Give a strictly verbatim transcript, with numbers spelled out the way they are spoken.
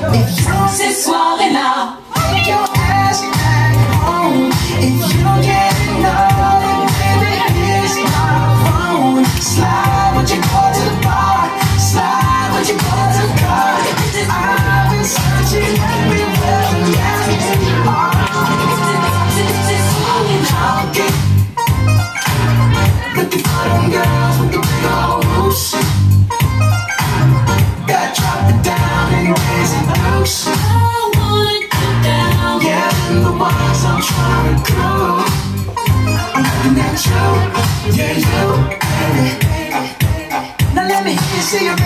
If you don't Cette soirée-là, take your ass back home. If you don't get enough, then baby, here's my phone. Slide when you go to the bar. Slide when you go to the car. I've been searching everywhere to get in your arms. Okay. Looking for them girls with the big old boobs. Gotta drop it down and raise it loose. I wanna get down. Yeah, them the ones I'm trying to recruit. I'm looking at you, yeah, you, baby. Now let me hear you say you're